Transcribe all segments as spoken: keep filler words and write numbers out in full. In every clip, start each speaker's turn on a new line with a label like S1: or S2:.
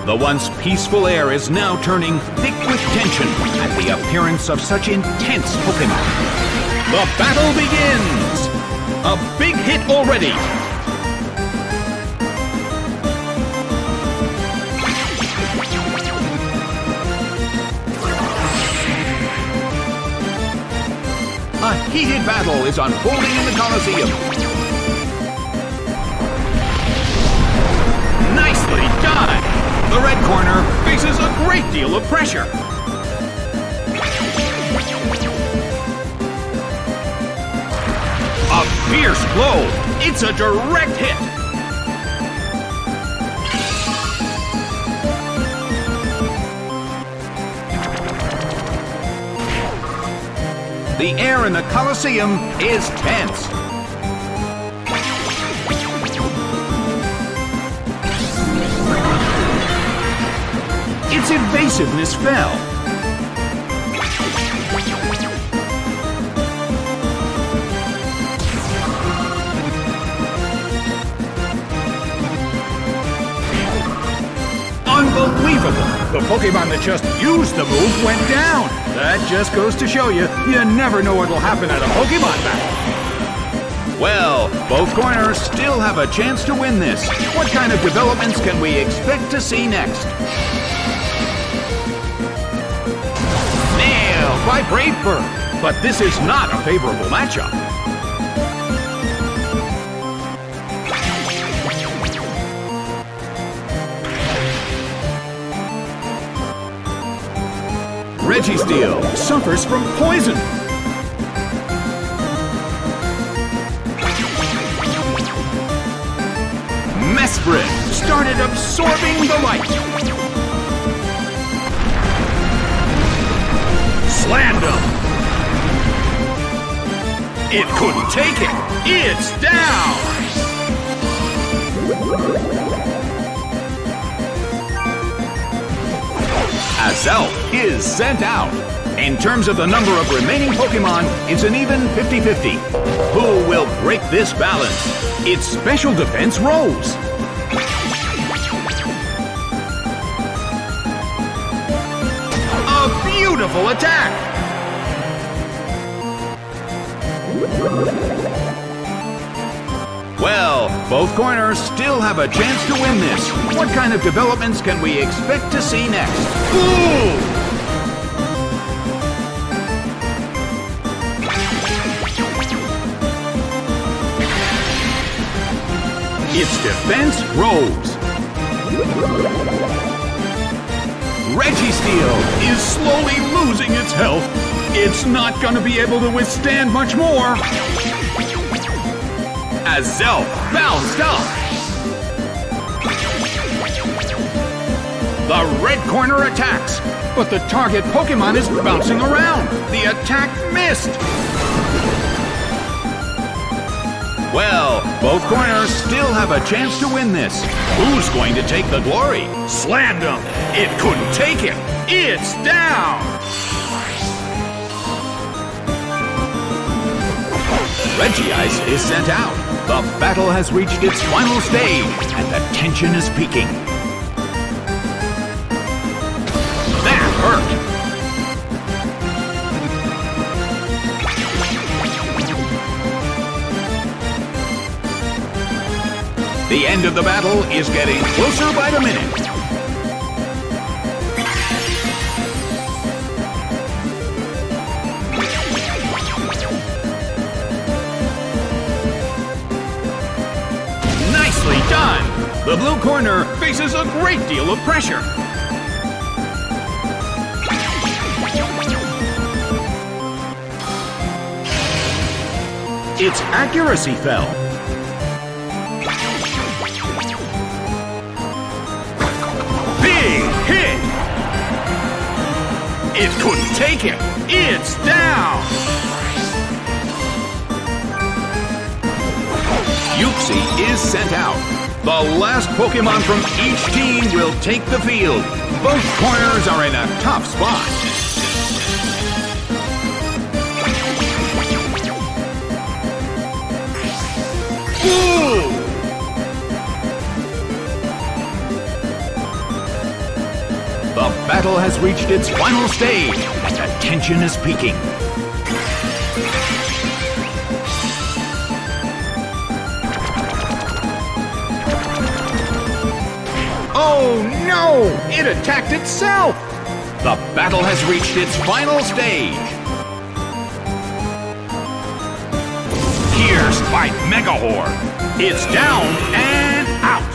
S1: The once peaceful air is now turning thick with tension at the appearance of such intense Pokémon. The battle begins! A big hit already! A heated battle is unfolding in the Colosseum. Nicely done! The red corner faces a great deal of pressure. A fierce blow! It's a direct hit! The air in the Colosseum is tense. Its evasiveness fell. Unbelievable! The Pokémon that just used the move went down. That just goes to show you, you never know what'll happen at a Pokémon battle. Well, both corners still have a chance to win this. What kind of developments can we expect to see next? Nailed by Brave Bird, but this is not a favorable matchup. Registeel suffers from poison. Mesprit started absorbing the light. Slandom. It couldn't take it. It's down. Azelf is sent out. In terms of the number of remaining Pokémon, it's an even fifty fifty. Who will break this balance? Its special defense rose. A beautiful attack! Well, both corners still have a chance to win this. What kind of developments can we expect to see next? Ooh! Its defense rose. Registeel is slowly losing its health. It's not going to be able to withstand much more. Azelf bounced up. The red corner attacks, but the target Pokémon is bouncing around. The attack missed. Well, both corners still have a chance to win this. Who's going to take the glory? Slandom. It couldn't take it. It's down. Regice is sent out. The battle has reached its final stage, and the tension is peaking. That hurt! The end of the battle is getting closer by the minute. Done! The blue corner faces a great deal of pressure. Its accuracy fell. Big hit! It couldn't take it. It's down! Uxie is sent out. The last Pokémon from each team will take the field. Both corners are in a tough spot. Ooh! The battle has reached its final stage, and the tension is peaking. Oh no! It attacked itself! The battle has reached its final stage. Pierced by Megahorn. It's down and out.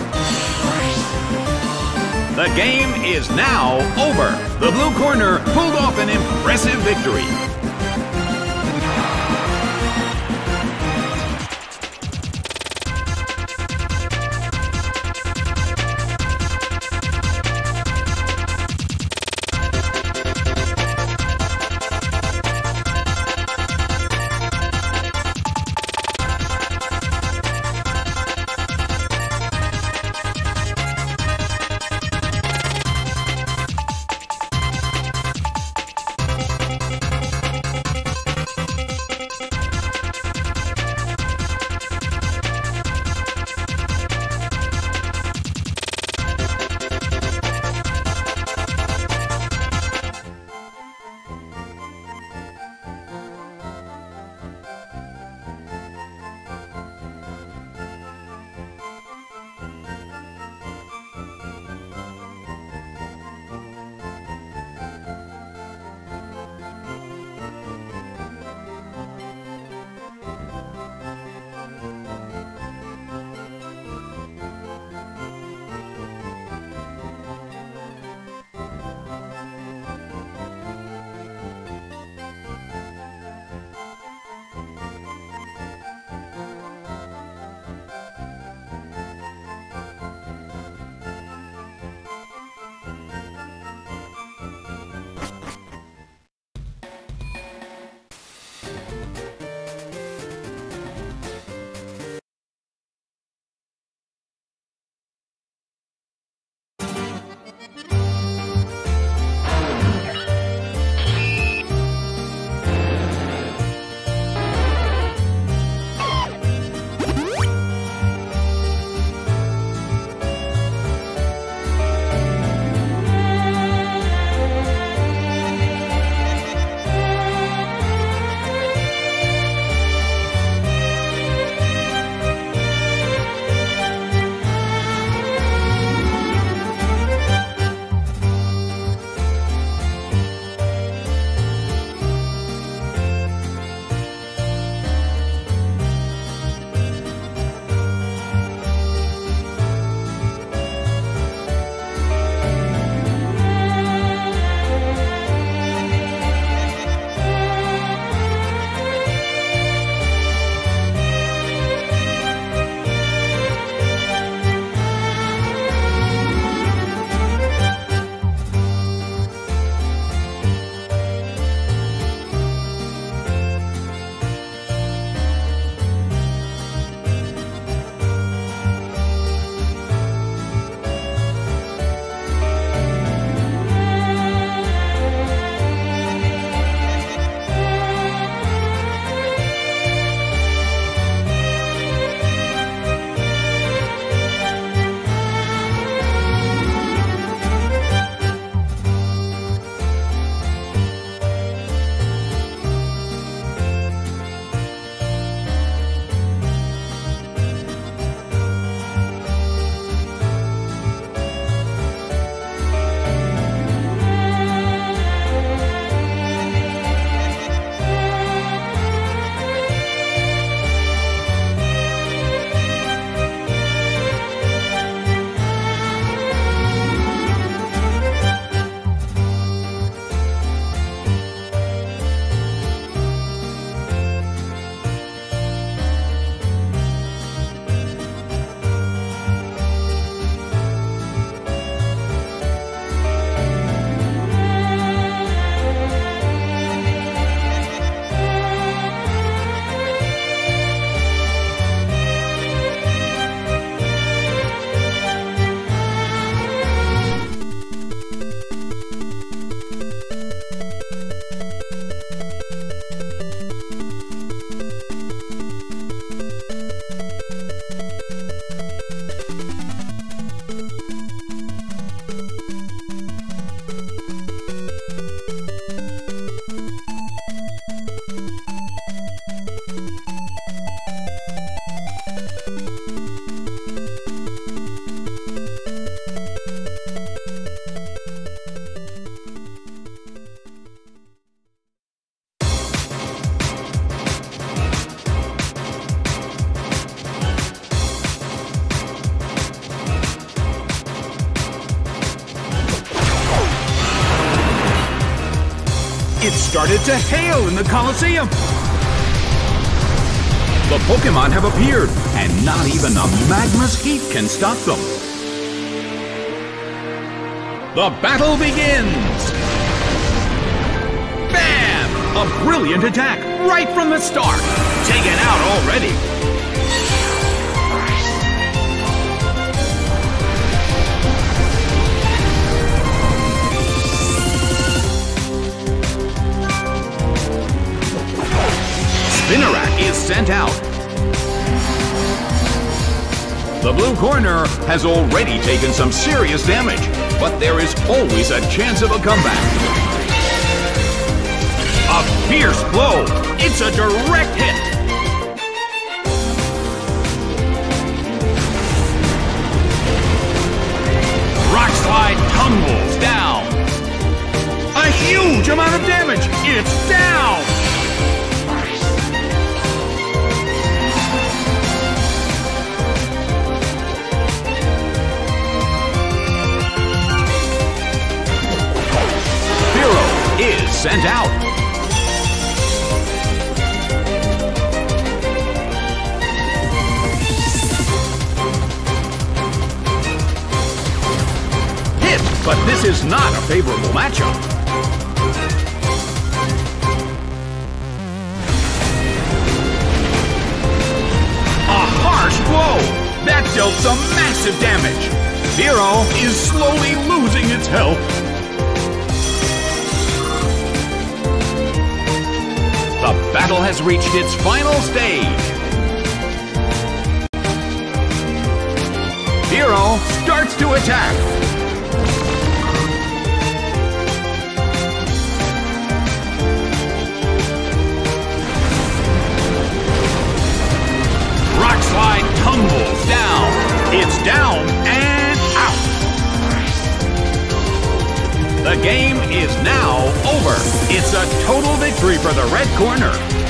S1: The game is now over. The blue corner pulled off an impressive victory. It started to hail in the Colosseum. The Pokémon have appeared, and not even the magma's heat can stop them. The battle begins! Bam! A brilliant attack right from the start. Taken out already. Spinarak is sent out. The blue corner has already taken some serious damage, but there is always a chance of a comeback. A fierce blow! It's a direct hit! Rock Slide tumbles down. A huge amount of damage! It's down! Is sent out. Hit, but this is not a favorable matchup. A harsh blow! That dealt some massive damage. Fearow is slowly losing its health. The battle has reached its final stage. Fearow starts to attack. Rock Slide tumbles down. It's down and out. The game is now over. It's a total victory for the red corner.